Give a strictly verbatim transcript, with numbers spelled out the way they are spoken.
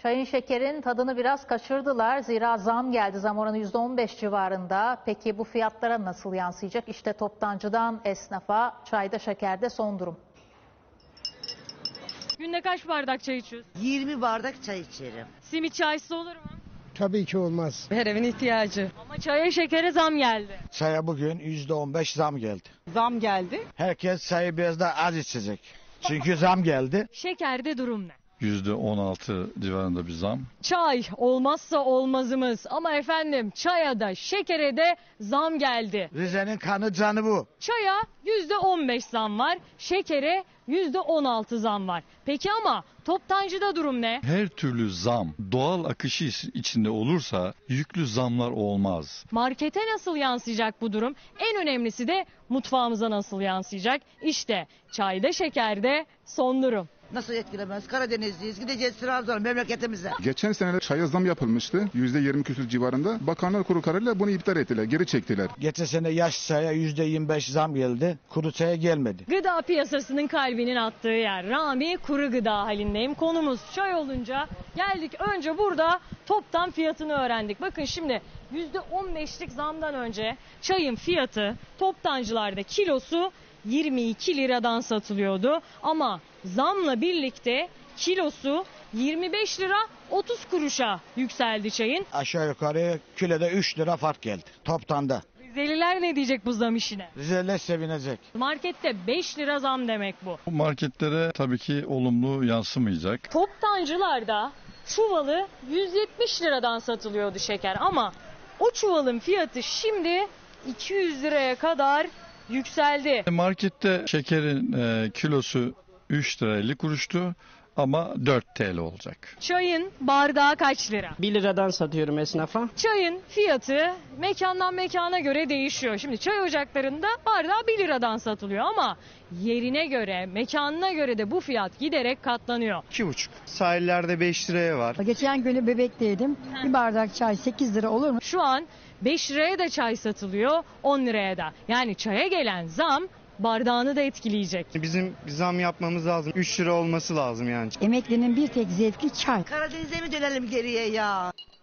Çayın şekerin tadını biraz kaçırdılar. Zira zam geldi. Zam oranı yüzde on beş civarında. Peki bu fiyatlara nasıl yansıyacak? İşte toptancıdan esnafa, çayda şekerde son durum. Günde kaç bardak çay içiyorsun? yirmi bardak çay içerim. Simit çaysız olur mu? Tabii ki olmaz. Her evin ihtiyacı. Ama çaya şekere zam geldi. Çaya bugün yüzde on beş zam geldi. Zam geldi. Herkes çayı biraz daha az içecek. Çünkü zam geldi. Şekerde durum ne? yüzde on altı civarında bir zam. Çay olmazsa olmazımız ama efendim çaya da şekere de zam geldi. Rize'nin kanı canı bu. Çaya yüzde on beş zam var, şekere yüzde on altı zam var. Peki ama toptancıda durum ne? Her türlü zam doğal akışı içinde olursa yüklü zamlar olmaz. Markete nasıl yansıyacak bu durum? En önemlisi de mutfağımıza nasıl yansıyacak? İşte çayda şekerde son durum. Nasıl etkilemez? Karadenizliyiz. Gideceğiz Trabzon'a, memleketimize. Geçen sene çaya zam yapılmıştı. yüzde yirmi küsur civarında. Bakanlar Kurulu kararıyla bunu iptal ettiler. Geri çektiler. Geçen sene yaş çaya yüzde yirmi beş zam geldi. Kuru çaya gelmedi. Gıda piyasasının kalbinin attığı yer. Rami kuru gıda halindeyim. Konumuz çay olunca geldik. Önce burada toptan fiyatını öğrendik. Bakın şimdi yüzde on beşlik zamdan önce çayın fiyatı toptancılarda kilosu yirmi iki liradan satılıyordu. Ama zamla birlikte kilosu yirmi beş lira otuz kuruşa yükseldi çayın. Aşağı yukarı kiloda üç lira fark geldi. Toptanda. Rizeliler ne diyecek bu zam işine? Rize'ler sevinecek. Markette beş lira zam demek bu. Bu marketlere tabii ki olumlu yansımayacak. Toptancılarda çuvalı yüz yetmiş liradan satılıyordu şeker ama o çuvalın fiyatı şimdi iki yüz liraya kadar yükseldi. Markette şekerin e, kilosu üç lira elli kuruştu ama dört TL olacak. Çayın bardağı kaç lira? bir liradan satıyorum esnafa. Çayın fiyatı mekandan mekana göre değişiyor. Şimdi çay ocaklarında bardağı bir liradan satılıyor ama yerine göre, mekanına göre de bu fiyat giderek katlanıyor. iki buçuk. Sahillerde beş liraya var. Geçen günü Bebek'teydim. Bir bardak çay sekiz lira olur mu? Şu an beş liraya da çay satılıyor, on liraya da. Yani çaya gelen zam bardağını da etkileyecek. Bizim bir zam yapmamız lazım. üç lira olması lazım yani. Emeklinin bir tek zevki çay. Karadeniz'e mi dönelim geriye ya?